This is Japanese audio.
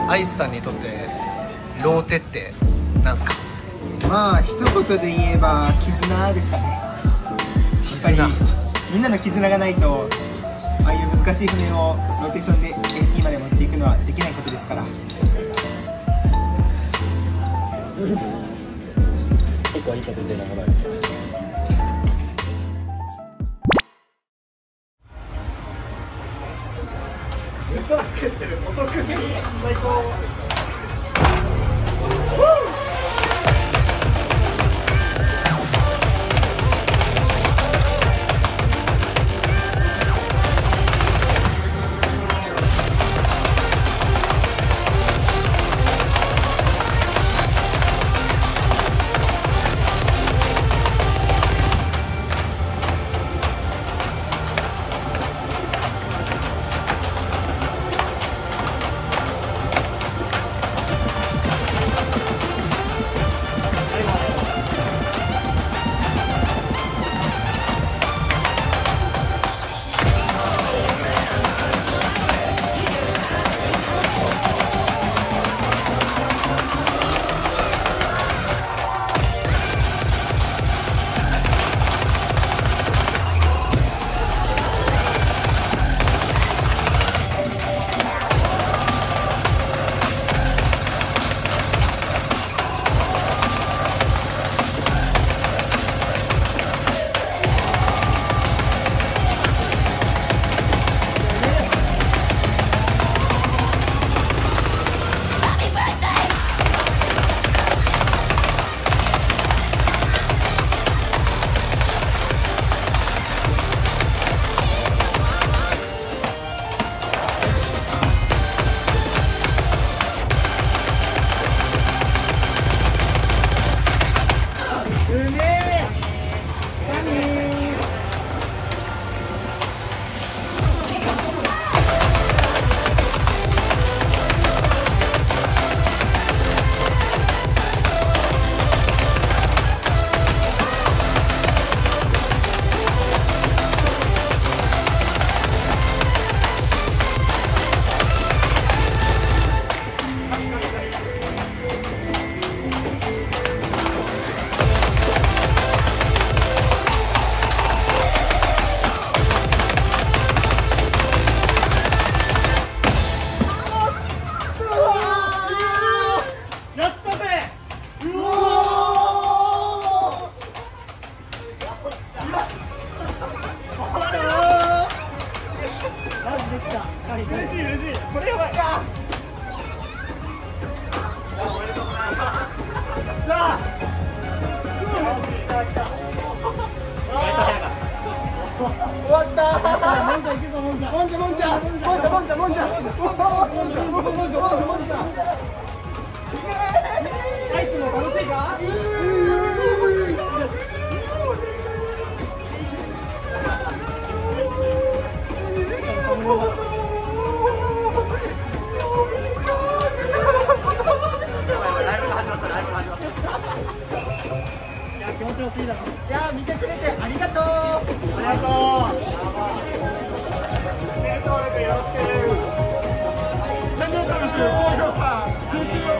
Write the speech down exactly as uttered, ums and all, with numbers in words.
アイスさんにとってローテってなんすか？ まあ一言で言えば絆ですかね。やっぱりみんなの絆がないとああいう難しい船をローテーションで エーティー まで持っていくのはできないことですから。 結構いいこと出ながら。最高。 終わったー。もんちゃん行くぞ、もんちゃん。もんちゃん、もんちゃん。もんちゃん、もんちゃん、もんちゃん。もんちゃん、もんちゃん、もんちゃん。アイスも楽しいか？気持ちよすぎだろ。いやー、見てくれてありがとう。ありがとう。チャンネル登録、高評価、通知を